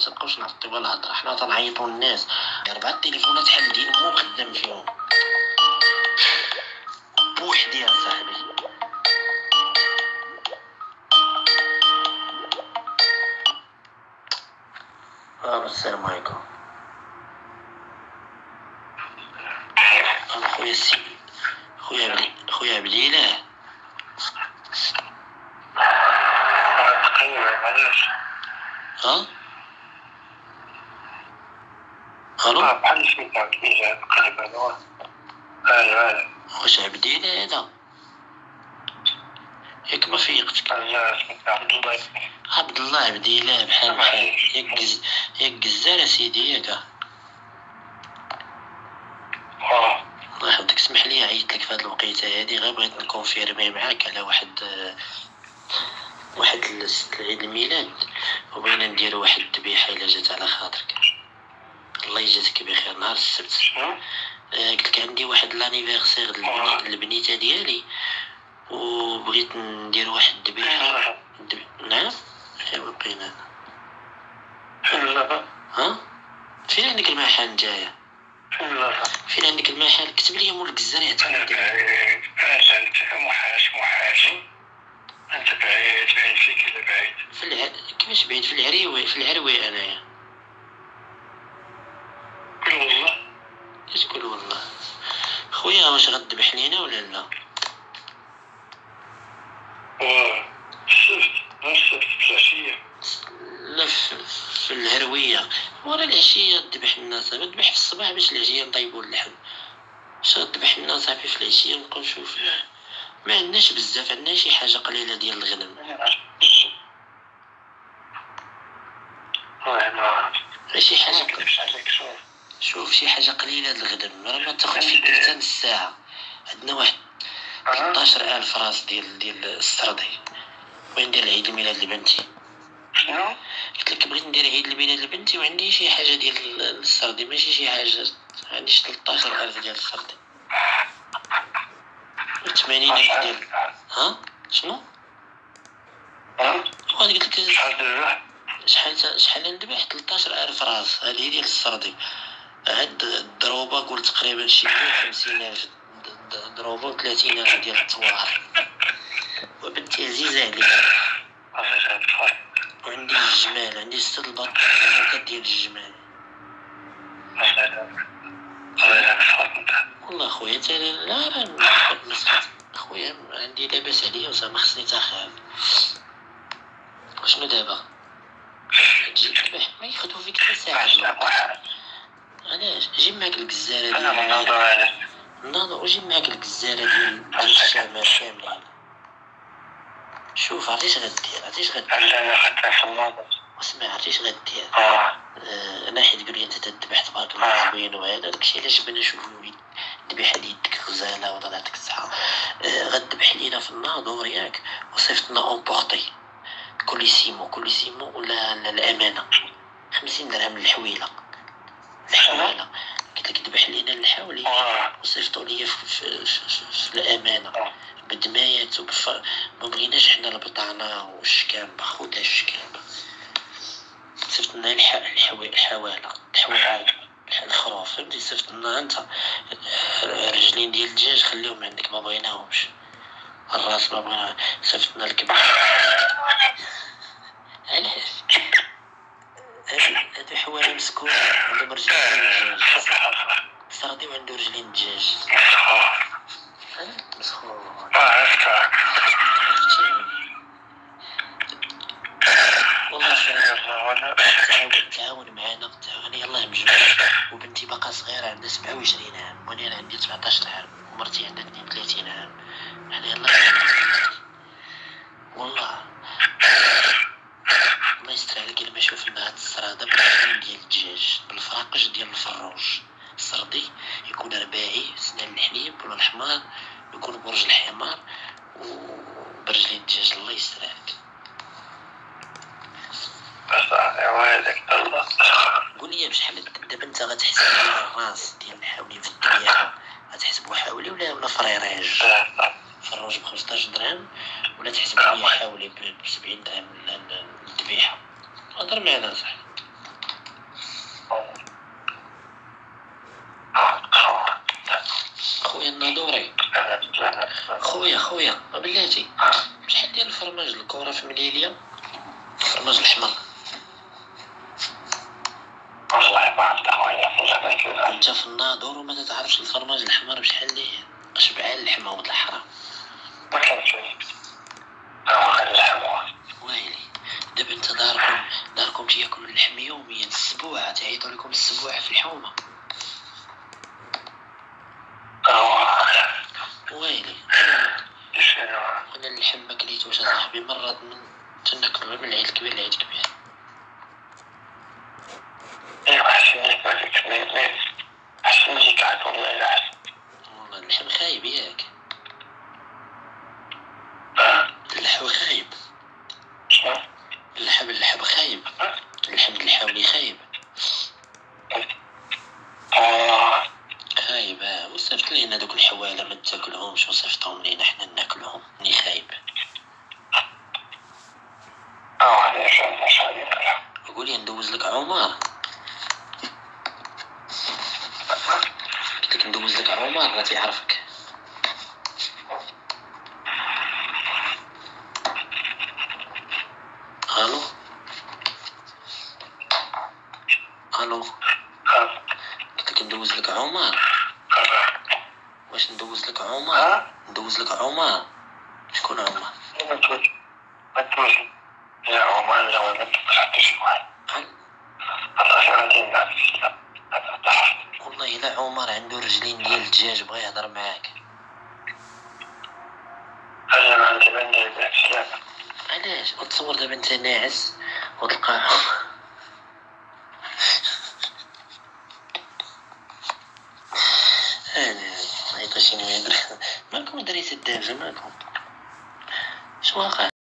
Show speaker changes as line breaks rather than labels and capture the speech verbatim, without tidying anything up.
تبقاوش نعطيو الهضره، حنا تنعيطوا للناس اربعه التليفونات حالين مو خدام فيهم بوحدي يا صاحبي. آه السلام عليكم. انا خويا السي خويا عبد خويا عبد الاله. ها الو
بحال سميت عبد الاله تقريبا. الو الو
واش عبد الاله هذا؟ ياك ما فيقتك؟
لا سميت عبد الله.
عبد الله عبد الاله بحال بحال ياك جز... ياك جزار سيدي ياك.
اه
الله يحفظك، اسمح لي عيطت لك في هذه الوقيته هذه، غير بغيت نكونفيرمي معاك على واحد واحد العيد الميلاد، وبغينا نديرو واحد الذبيحه الا جات على خاطرك. الله يجازيك بخير. نهار السبت آه قلت لك عندي واحد لانيفيرسير للبنيته ديالي، وبغيت ندير واحد الذبيحه. دب... نعم فين بقينا؟
لا
ها فين عندك المحل نتايا؟
لا
فين عندك المحل؟ كتب لي مول الجزار يعطيني.
انت محاش محاش انت بعيد بعيد فيك الا بعيد
في الع... كيفاش بعيد؟ في العريوي في العروي انايا.
قول والله.
اش تقول والله؟ خويا واش غتذبح لينا ولا لا؟
واه السبت السبت في العشية.
لا في, في الهرويه ورا العشيه تذبح لنا صاحبي. تذبح في الصباح باش العشيه نطيبوا اللحم. واش غتذبح لنا صاحبي في العشيه؟ نبقاو نشوف. ما عندناش بزاف، عندنا شي حاجه قليله ديال الغنم. شي حاجه شوف شي حاجه قليله د الغنم، راه ما تاخذ فيك حتى نص ساعه. عندنا واحد ثلاثطاش ألف راس ديال ديال السردي. وين ندير عيد الميلاد لبنتي؟
شنو؟
قلت لك بغيت ندير عيد الميلاد لبنتي وعندي شي حاجه ديال السردي، ماشي شي حاجه. عندي شي ثلاثطاش ألف ديال السردي ثمانين ألف ديال. ها شنو؟
ها؟
وغادي قلت لك
شحال دابا؟
شحال شحال نذبح؟ ثلاثطاش ألف راس هذه ديال السردي. هاد الضروبه قول تقريبا شي مية وخمسين ألف ضروبه و ثلاثين ألف ديال التوار. وبنتي عزيزه عليا. وعندي الجمال، عندي ست البط ديال الجمال. والله خويا انت لا راه مسكت خويا عندي لاباس عليا وصافي ما خصني تاخذ. شنو دابا؟ تجي تذبح ما ياخذوا فيك حتى ساعه. علاش؟ جيب معاك الجزاره
انا
ديال
مناظر على
الناظر وجيب معاك الجزاره ديال ديال الشمال كاملين. شوف عرفتي اش غدير؟ عرفتي اش غدير؟
انا خدام في النظر.
اسمع عرفتي اش غدير؟
اه
آه، انا حيت تقول لي انت تذبح تبارك الله زوين وهذا داكشي علاش بنا نشوفوا الذبيحه ديال ديك الغزاله ولا يعطيك الصحه. آه، غتذبح لينا في الناظور ياك وصيفطنا اونبورتي كوليسيمو كوليسيمو ولا لا الامانه خمسين درهم للحويله. الحواله قلت لك ذبح لينا الحاولي وصيفطوا لي في, في, في, في, في الامانه بدمايات وبف... ما بغيناش حنا البطانه والشكامبه. خذها الشكامبه صيفط لنا الح... الحوي الحواله الحواله الخروف فهمتي. صيفط لنا انت رجلين ديال الدجاج خليهم عندك ما بغيناهمش. الراس ما بغينا. صيفط لنا الكبد. علاش هادو حواله مسكونه عندهم رجلين دجاج. سردي وعنده رجلين دجاج مسخون.
عرفتها.
والله تعاون تعاون معانا تعاون يلاه مجموع. وبنتي باقا صغيره عندها سبعة وعشرين عام وانا أنا عندي سبعطاش عام ومرتي عندها اثنين وثلاثين عام. يعني يلاه والله الله يستر عليك لما شوفنا هاد السرادة بالرجلين ديال الدجاج بالفراقش ديال الفروج. السردي يكون رباعي سنان الحليب ولا الحمار يكون برج الحمار وبرجلين الدجاج. الله يستر عليك. قول لي بشحال دابا انت غتحسب الراس ديال الحاولي في الذبيحه؟ غتحسبوا حاولي ولا ولا فريراج؟ فروج ب خمسطاش درهم ولا تحسب لي حاولي ب سبعين درهم الذبيحه؟ هضر معنا صاحبي. خويا خويا بلاتي شحال ديال الفرماج الكورة في مليليا الفرماج الأحمر؟
والله ما عرفت خويا والله.
انت في الناظور وما تتعرفش الفرماج الأحمر بشحال ليه؟ شبعان اللحمة ولد الحرام.
ما كانش هو غير اللحم.
ويلي دابا انت داركم داركم تياكلوا اللحم يوميا السبوع تعيطوا لكم السبوع في الحومة.
هو
ويلي
شنو
انا اللحم ما كليتوش اصاحبي مرة من تناكل غير من العيد الكبير للعيد الكبير.
ايوا حسن لك هذيك مي حسن لك عاد والله الا حسن.
والله اللحم خايب ياك.
ها
اللحم خايب.
شنو
اللحم اللحم خايب. اللحم الحاولي خايب.
اه
خايب اه وصفت لينا دوك الحواله ما تاكلهمش وصفتهم لينا حنا ناكلهم ني خايب.
اه هذا شنو شنو
قول لي ندوز لك عمر. قلت لك ندوز لك عمر راه تيعرفك. الو الو قلت لك ندوز لك عمر. واش ندوز لك عمر؟ ندوز لك عمر. شكون عمر؟
ما تقول ما تقول يا عمر لا ما تقول حتى شي واحد. الله غادي نعرف
والله لا عمر عنده رجلين ديال الدجاج بغا يهضر معاك.
انا ما عندي ما ندير السلام.
علاش تصور دابا انت ناعس وتلقى انا عيطا شنو يدير مالكم دريت الدجاج مالكم؟ شنو واقع؟